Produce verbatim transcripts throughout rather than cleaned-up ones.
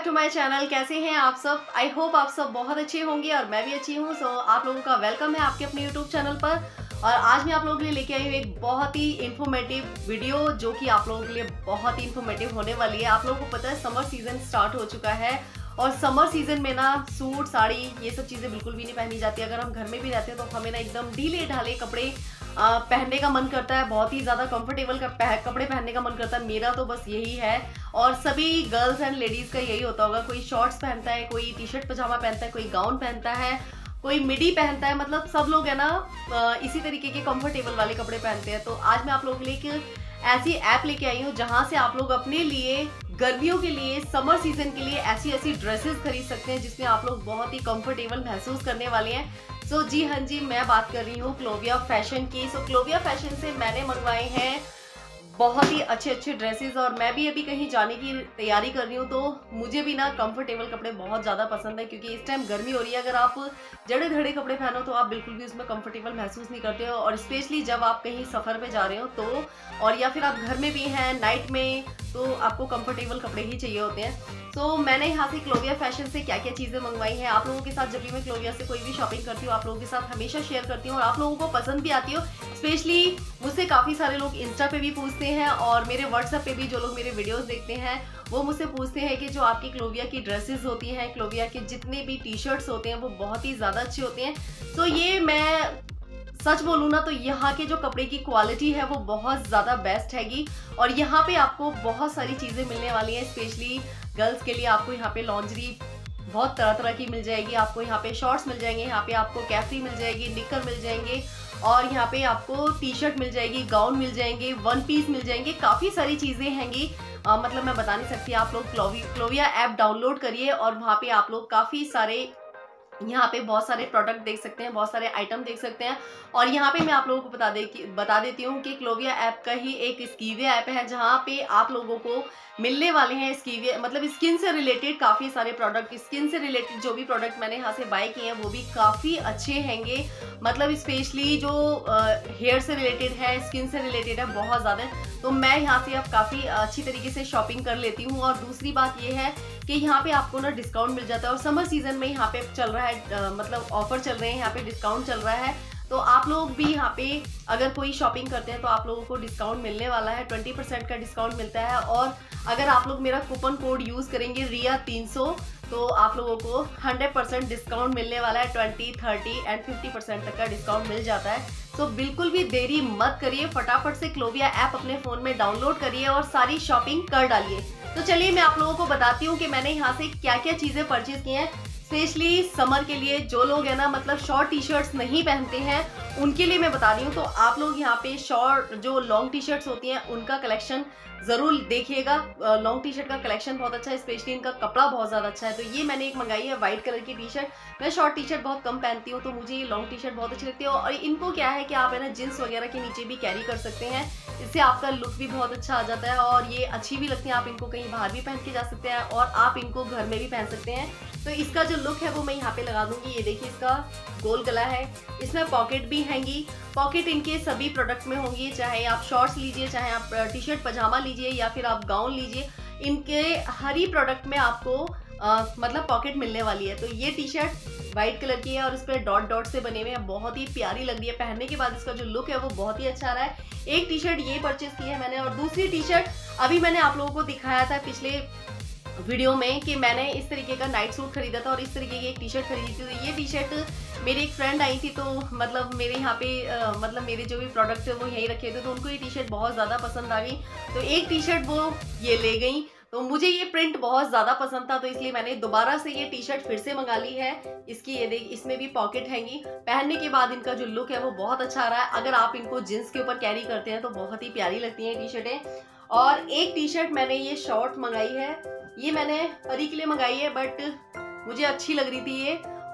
To my channel. कैसे हैं आप सब? आई होप आप सब बहुत अच्छे होंगे और मैं भी अच्छी हूँ। सो so, आप लोगों का वेलकम है आपके अपने यूट्यूब चैनल पर। और आज मैं आप लोगों के लिए लेके आई हूँ एक बहुत ही इन्फॉर्मेटिव वीडियो, जो कि आप लोगों के लिए बहुत ही इन्फॉर्मेटिव होने वाली है। आप लोगों को पता है समर सीजन स्टार्ट हो चुका है और समर सीजन में ना सूट साड़ी ये सब चीज़ें बिल्कुल भी नहीं पहनी जाती। अगर हम घर में भी रहते हैं तो हमें ना एकदम ढीले ढाले कपड़े आ, पहनने का मन करता है, बहुत ही ज़्यादा कंफर्टेबल का पह, कपड़े पहनने का मन करता है। मेरा तो बस यही है और सभी गर्ल्स एंड लेडीज़ का यही होता होगा। कोई शॉर्ट्स पहनता है, कोई टी शर्ट पजामा पहनता है, कोई गाउन पहनता है, कोई मिडी पहनता है। मतलब सब लोग है ना इसी तरीके के कंफर्टेबल वाले कपड़े पहनते हैं। तो आज मैं आप लोगों के लिए एक ऐसी ऐप लेके आई हूँ जहाँ से आप लोग अपने लिए गर्मियों के लिए, समर सीजन के लिए ऐसी ऐसी ड्रेसेस खरीद सकते हैं जिसमें आप लोग बहुत ही कंफर्टेबल महसूस करने वाले हैं। सो so, जी हाँ जी, मैं बात कर रही हूँ क्लोविया फैशन की। सो so, क्लोविया फैशन से मैंने मंगवाए हैं बहुत ही अच्छे अच्छे ड्रेसेस और मैं भी अभी कहीं जाने की तैयारी कर रही हूँ तो मुझे भी ना कंफर्टेबल कपड़े बहुत ज़्यादा पसंद है, क्योंकि इस टाइम गर्मी हो रही है। अगर आप जड़े धड़े कपड़े पहनो तो आप बिल्कुल भी उसमें कंफर्टेबल महसूस नहीं करते हो, और स्पेशली जब आप कहीं सफ़र पे जा रहे हो तो, और या फिर आप घर में भी हैं नाइट में, तो आपको कंफर्टेबल कपड़े ही चाहिए होते हैं। तो so, मैंने यहाँ से क्लोविया फैशन से क्या क्या चीज़ें मंगवाई हैं आप लोगों के साथ। जब भी मैं क्लोविया से कोई भी शॉपिंग करती हूँ आप लोगों के साथ हमेशा शेयर करती हूँ और आप लोगों को पसंद भी आती हो। स्पेशली मुझसे काफ़ी सारे लोग इंस्टा पे भी पूछते हैं और मेरे व्हाट्सएप पे भी जो लोग मेरे वीडियोस देखते हैं वो मुझसे पूछते हैं कि जो आपकी क्लोविया की ड्रेसेस होती हैं, क्लोविया के जितने भी टी शर्ट्स होते हैं वो बहुत ही ज़्यादा अच्छे होते हैं। तो ये मैं सच बोलूँ ना तो यहाँ के जो कपड़े की क्वालिटी है वो बहुत ज़्यादा बेस्ट हैगी और यहाँ पे आपको बहुत सारी चीज़ें मिलने वाली हैं। स्पेशली गर्ल्स के लिए आपको यहाँ पे लॉन्जरी बहुत तरह तरह की मिल जाएगी। आपको यहाँ पे शॉर्ट्स मिल जाएंगे, यहाँ पे आपको कैफ्री मिल जाएगी, निक्कर मिल जाएंगे और यहाँ पे आपको टी शर्ट मिल जाएगी, गाउन मिल जाएंगे, वन पीस मिल जाएंगे, काफ़ी सारी चीज़ें हैंगी। आ, मतलब मैं बता नहीं सकती। आप लोग क्लोवी क्लोविया ऐप डाउनलोड करिए और वहाँ पे आप लोग काफ़ी सारे यहाँ पे बहुत सारे प्रोडक्ट देख सकते हैं, बहुत सारे आइटम देख सकते हैं। और यहाँ पे मैं आप लोगों को बता दे बता देती हूँ कि क्लोविया ऐप का ही एक स्कीविया ऐप है जहाँ पे आप लोगों को मिलने वाले हैं स्कीविया मतलब स्किन से रिलेटेड काफ़ी सारे प्रोडक्ट। स्किन से रिलेटेड जो भी प्रोडक्ट मैंने यहाँ से बाय किए हैं वो भी काफ़ी अच्छे हैंगे। मतलब स्पेशली जो हेयर से रिलेटेड है, स्किन से रिलेटेड है बहुत ज़्यादा। तो मैं यहाँ से अब काफ़ी अच्छी तरीके से शॉपिंग कर लेती हूँ। और दूसरी बात ये है कि यहाँ पे आपको ना डिस्काउंट मिल जाता है और समर सीजन में यहाँ पे चल रहा है, आ, मतलब ऑफर चल रहे हैं, यहाँ पे डिस्काउंट चल रहा है। तो आप लोग भी यहाँ पे अगर कोई शॉपिंग करते हैं तो आप लोगों को डिस्काउंट मिलने वाला है, ट्वेंटी परसेंट का डिस्काउंट मिलता है। और अगर आप लोग मेरा कूपन कोड यूज़ करेंगे रिया तीन सौ तो आप लोगों को हंड्रेड परसेंट डिस्काउंट मिलने वाला है। Twenty, thirty and fifty percent तक का डिस्काउंट मिल जाता है। तो बिल्कुल भी देरी मत करिए, फटाफट से क्लोविया ऐप अपने फ़ोन में डाउनलोड करिए और सारी शॉपिंग कर डालिए। तो चलिए मैं आप लोगों को बताती हूँ कि मैंने यहाँ से क्या क्या चीज़ें परचेज की हैं। स्पेशली समर के लिए जो लोग है ना मतलब शॉर्ट टी शर्ट्स नहीं पहनते हैं उनके लिए मैं बता रही हूँ। तो आप लोग यहाँ पे शॉर्ट जो लॉन्ग टी शर्ट्स होती हैं उनका कलेक्शन ज़रूर देखिएगा। लॉन्ग टी शर्ट का कलेक्शन बहुत अच्छा है, स्पेशली इनका कपड़ा बहुत ज़्यादा अच्छा है। तो ये मैंने एक मंगाई है वाइट कलर की टी शर्ट। मैं शॉर्ट टी शर्ट बहुत कम पहनती हूँ तो मुझे ये लॉन्ग टी शर्ट बहुत अच्छी लगती है। और इनको क्या है कि आप है ना जींस वगैरह के नीचे भी कैरी कर सकते हैं, इससे आपका लुक भी बहुत अच्छा आ जाता है और ये अच्छी भी लगती है। आप इनको कहीं बाहर भी पहन के जा सकते हैं और आप इनको घर में भी पहन सकते हैं। तो इसका जो लुक है वो मैं यहाँ पे लगा दूंगी। ये देखिए इसका गोल गला है, इसमें पॉकेट भी हैंगी। पॉकेट इनके सभी प्रोडक्ट में होंगी, चाहे आप शॉर्ट्स लीजिए, चाहे आप टी शर्ट पजामा लीजिए या फिर आप गाउन लीजिए, इनके हर ही प्रोडक्ट में आपको आ, मतलब पॉकेट मिलने वाली है। तो ये टी शर्ट वाइट कलर की है और इस पर डॉट डॉट से बने हुए हैं, बहुत ही प्यारी लग रही है। पहनने के बाद इसका जो लुक है वो बहुत ही अच्छा आ रहा है। एक टी शर्ट ये परचेज की है मैंने और दूसरी टी शर्ट अभी मैंने आप लोगों को दिखाया था पिछले वीडियो में कि मैंने इस तरीके का नाइट सूट खरीदा था और इस तरीके की एक टी शर्ट खरीदी थी। तो ये टी शर्ट मेरी एक फ्रेंड आई थी तो मतलब मेरे यहाँ पे आ, मतलब मेरे जो भी प्रोडक्ट थे वो यहीं रखे थे तो उनको ये टी शर्ट बहुत ज़्यादा पसंद आ गई। तो एक टी शर्ट वो ये ले गई। तो मुझे ये प्रिंट बहुत ज़्यादा पसंद था तो इसलिए मैंने दोबारा से ये टी शर्ट फिर से मंगा ली है। इसकी ये देख, इसमें भी पॉकेट हैंगी। पहनने के बाद इनका जो लुक है वो बहुत अच्छा आ रहा है। अगर आप इनको जींस के ऊपर कैरी करते हैं तो बहुत ही प्यारी लगती हैं टी शर्टें। और एक टी शर्ट मैंने ये शॉर्ट मंगाई है, ये मैंने परी के लिए मंगाई है बट मुझे अच्छी लग रही थी ये।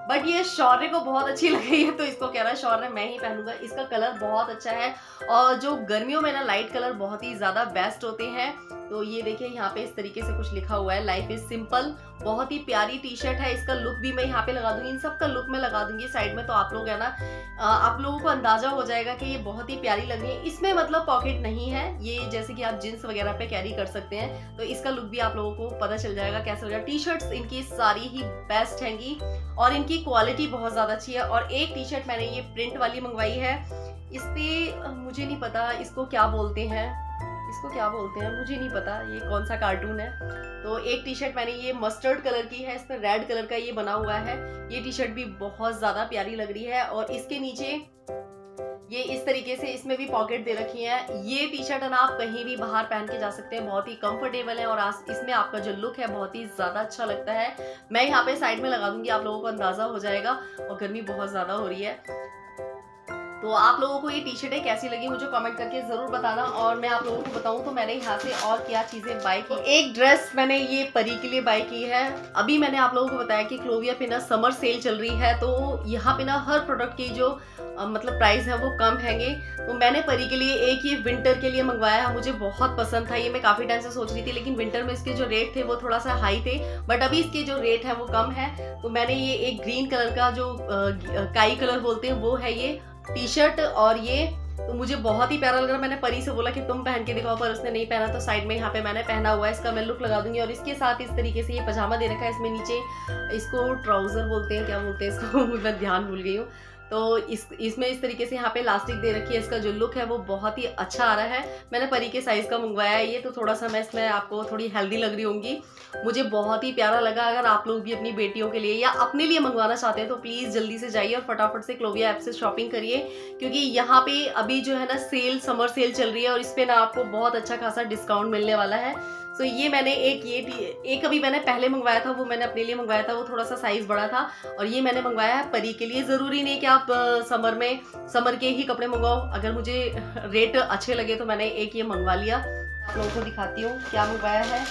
बट ये शौर्य को बहुत अच्छी लग रही है तो इसको कह रहा है शौर्य मैं ही पहनूंगा। इसका कलर बहुत अच्छा है और जो गर्मियों में ना लाइट कलर बहुत ही ज्यादा बेस्ट होते हैं। तो ये देखिए यहाँ पे इस तरीके से कुछ लिखा हुआ है, लाइफ इज सिंपल। बहुत ही प्यारी टी शर्ट है। इसका लुक भी मैं यहाँ पे लगा दूंगी, इन सब का लुक मैं लगा दूंगी साइड में, तो आप लोग है ना आप लोगों को अंदाजा हो जाएगा कि ये बहुत ही प्यारी लग रही है। इसमें मतलब पॉकेट नहीं है, ये जैसे कि आप जींस वगैरह पे कैरी कर सकते हैं, तो इसका लुक भी आप लोगों को पता चल जाएगा कैसा लगेगा। टी शर्ट्स इनकी सारी ही बेस्ट हैंगी और इनकी क्वालिटी बहुत ज्यादा अच्छी है। और एक टी शर्ट मैंने ये प्रिंट वाली मंगवाई है, इस पे मुझे नहीं पता इसको क्या बोलते हैं, इसको क्या बोलते हैं मुझे नहीं पता, ये कौन सा कार्टून है। तो एक टी शर्ट मैंने ये मस्टर्ड कलर की है, इस पर रेड कलर का ये बना हुआ है। ये टी शर्ट भी बहुत ज्यादा प्यारी लग रही है और इसके नीचे ये इस तरीके से इसमें भी पॉकेट दे रखी है। ये टी शर्ट ना आप कहीं भी बाहर पहन के जा सकते हैं, बहुत ही कंफर्टेबल है और इसमें आपका जो लुक है बहुत ही ज्यादा अच्छा लगता है। मैं यहाँ पे साइड में लगा दूंगी, आप लोगों को अंदाजा हो जाएगा। और गर्मी बहुत ज्यादा हो रही है, तो आप लोगों को ये टी शर्टें कैसी लगी मुझे कमेंट करके जरूर बताना। और मैं आप लोगों को बताऊं तो मैंने यहाँ से और क्या चीजें बाय की। एक ड्रेस मैंने ये परी के लिए बाय की है। अभी मैंने आप लोगों को बताया कि क्लोविया पे ना समर सेल चल रही है, तो यहाँ पे ना हर प्रोडक्ट की जो आ, मतलब प्राइस है वो कम हैंगे। तो मैंने परी के लिए एक ये विंटर के लिए मंगवाया है, मुझे बहुत पसंद था। ये मैं काफी टाइम से सोच रही थी, लेकिन विंटर में इसके जो रेट थे वो थोड़ा सा हाई थे, बट अभी इसके जो रेट है वो कम है। तो मैंने ये एक ग्रीन कलर का जो आ, काई कलर बोलते हैं वो है ये टी शर्ट, और ये तो मुझे बहुत ही प्यारा लग रहा है। मैंने परी से बोला कि तुम पहन के दिखाओ, पर उसने नहीं पहना, तो साइड में यहाँ पे मैंने पहना हुआ है। इसका मैं लुक लगा दूंगी। और इसके साथ इस तरीके से ये पजामा दे रखा है, इसमें नीचे इसको ट्राउजर बोलते हैं, क्या बोलते हैं इसको मैं ध्यान भूल गई हूँ। तो इस इसमें इस तरीके से यहाँ पे इलास्टिक दे रखी है। इसका जो लुक है वो बहुत ही अच्छा आ रहा है। मैंने परी के साइज का मंगवाया है ये, तो थोड़ा सा मैं इसमें आपको थोड़ी हेल्दी लग रही होंगी, मुझे बहुत ही प्यारा लगा। अगर आप लोग भी अपनी बेटियों के लिए या अपने लिए मंगवाना चाहते हैं तो प्लीज जल्दी से जाइए और फटाफट से क्लोविया ऐप से शॉपिंग करिए, क्योंकि यहाँ पे अभी जो है ना सेल समर सेल चल रही है और इस पे ना आपको बहुत अच्छा खासा डिस्काउंट मिलने वाला है। सो ये मैंने एक ये एक अभी मैंने पहले मंगवाया था, वो मैंने अपने लिए मंगवाया था, वो थोड़ा सा साइज बड़ा था। और ये मैंने मंगवाया है परी के लिए। जरूरी नहीं कि आप समर में समर के ही कपड़े मंगवाओ, अगर मुझे रेट अच्छे लगे तो मैंने एक ये मंगवा लिया। आप लोगों को दिखाती हूँ क्या मंगवाया है।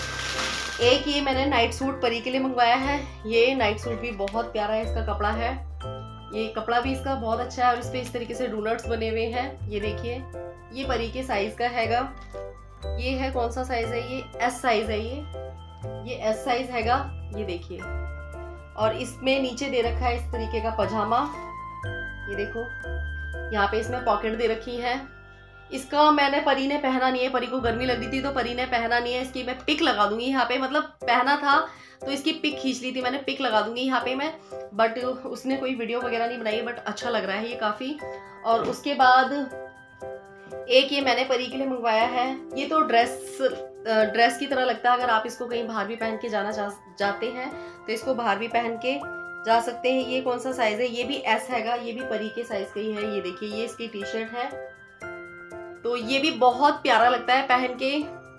एक ये मैंने नाइट सूट परी के लिए मंगवाया है। ये नाइट सूट भी बहुत प्यारा है, इसका कपड़ा है, ये कपड़ा भी इसका बहुत अच्छा है और इस पे इस तरीके से डोनट्स बने हुए हैं। ये देखिए, ये परी के साइज का हैगा। ये है कौन सा साइज है, ये एस साइज है, ये ये एस साइज हैगा, ये देखिए। और इसमें नीचे दे रखा है इस तरीके का पजामा, ये देखो यहाँ पे इसमें पॉकेट दे रखी है। इसका मैंने परी ने पहना नहीं है, परी को गर्मी लग रही थी तो परी ने पहना नहीं है। इसकी मैं पिक लगा दूंगी यहाँ पे, मतलब पहना था तो इसकी पिक खींच ली थी मैंने, पिक लगा दूंगी यहाँ पे मैं, बट उसने कोई वीडियो वगैरह नहीं बनाई, बट अच्छा लग रहा है ये काफी। और उसके बाद एक ये मैंने परी के लिए मंगवाया है। ये तो ड्रेस ड्रेस की तरह लगता है, अगर आप इसको कहीं बाहर भी पहन के जाना जा, जाते हैं तो इसको बाहर भी पहन के जा सकते हैं। ये कौन सा साइज है, ये भी एस हैगा, ये भी परी के साइज का ही है। ये देखिए, ये इसकी टी शर्ट है, तो ये भी बहुत प्यारा लगता है पहन के।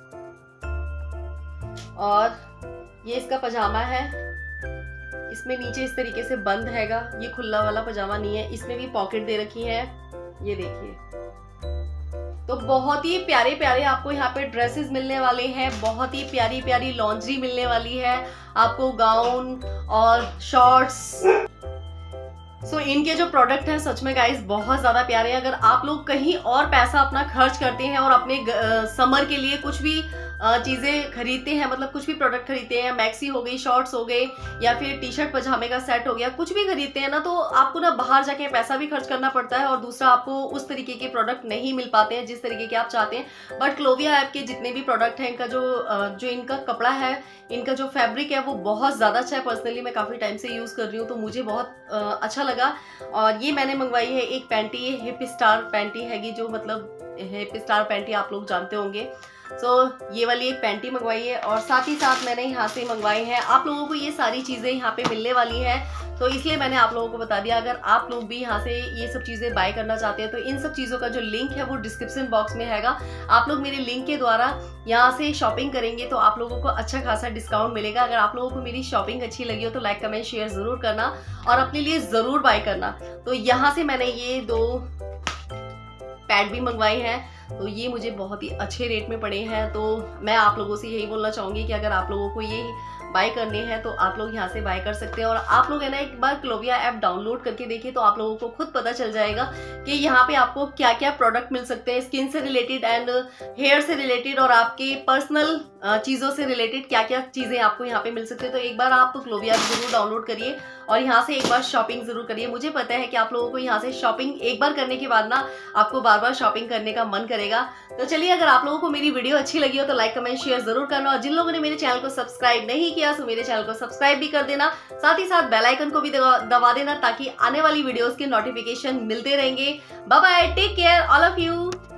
और ये इसका पजामा है, इसमें नीचे इस तरीके से बंद हैगा, ये खुला वाला पजामा नहीं है। इसमें भी पॉकेट दे रखी है, ये देखिए। तो बहुत ही प्यारे प्यारे आपको यहाँ पे ड्रेसेस मिलने वाले हैं, बहुत ही प्यारी प्यारी लॉन्ड्री मिलने वाली है आपको, गाउन और शॉर्ट्स। सो so, इनके जो प्रोडक्ट हैं सच में गाइस बहुत ज़्यादा प्यारे हैं। अगर आप लोग कहीं और पैसा अपना खर्च करते हैं और अपने समर के लिए कुछ भी चीज़ें खरीदते हैं, मतलब कुछ भी प्रोडक्ट खरीदते हैं, मैक्सी हो गई, शॉर्ट्स हो गए, या फिर टी शर्ट पजामे का सेट हो गया, कुछ भी खरीदते हैं ना, तो आपको ना बाहर जाके पैसा भी खर्च करना पड़ता है और दूसरा आपको उस तरीके के प्रोडक्ट नहीं मिल पाते हैं जिस तरीके के आप चाहते हैं। बट क्लोविया ऐप के जितने भी प्रोडक्ट हैं, इनका जो जो इनका कपड़ा है, इनका जो फैब्रिक है वो बहुत ज़्यादा अच्छा है। पर्सनली मैं काफ़ी टाइम से यूज़ कर रही हूँ तो मुझे बहुत अच्छा लगा। और ये मैंने मंगवाई है एक पैंटी, ये हिप स्टार पैंटी हैगी, जो मतलब हिप स्टार पैंटी आप लोग जानते होंगे। सो so, ये वाली एक पैंटी मंगवाई है और साथ ही साथ मैंने यहाँ से मंगवाई है। आप लोगों को ये सारी चीज़ें यहाँ पे मिलने वाली हैं, तो इसलिए मैंने आप लोगों को बता दिया। अगर आप लोग भी यहाँ से ये सब चीज़ें बाय करना चाहते हैं तो इन सब चीज़ों का जो लिंक है वो डिस्क्रिप्शन बॉक्स में हैगा। आप लोग मेरे लिंक के द्वारा यहाँ से शॉपिंग करेंगे तो आप लोगों को अच्छा खासा डिस्काउंट मिलेगा। अगर आप लोगों को मेरी शॉपिंग अच्छी लगी हो तो लाइक कमेंट शेयर ज़रूर करना और अपने लिए ज़रूर बाय करना। तो यहाँ से मैंने ये दो पैड भी मंगवाए हैं, तो ये मुझे बहुत ही अच्छे रेट में पड़े हैं। तो मैं आप लोगों से यही बोलना चाहूँगी कि अगर आप लोगों को ये बाय करने हैं तो आप लोग यहाँ से बाय कर सकते हैं। और आप लोग है ना एक बार क्लोविया ऐप डाउनलोड करके देखिए तो आप लोगों को खुद पता चल जाएगा कि यहाँ पे आपको क्या क्या प्रोडक्ट मिल सकते हैं स्किन से रिलेटेड एंड हेयर से रिलेटेड और आपके पर्सनल चीज़ों से रिलेटेड क्या क्या चीज़ें आपको यहाँ पे मिल सकती है। तो एक बार आप क्लोविया जरूर डाउनलोड करिए और यहाँ से एक बार शॉपिंग जरूर करिए। मुझे पता है कि आप लोगों को यहाँ से शॉपिंग एक बार करने के बाद ना आपको बार बार शॉपिंग करने का मन करेगा। तो चलिए, अगर आप लोगों को मेरी वीडियो अच्छी लगी हो तो लाइक कमेंट शेयर जरूर करना, और जिन लोगों ने मेरे चैनल को सब्सक्राइब नहीं किया तो मेरे चैनल को सब्सक्राइब भी कर देना, साथ ही साथ बेल आइकन को भी दबा देना ताकि आने वाली वीडियोस के नोटिफिकेशन मिलते रहेंगे। Bye bye, take care all of you.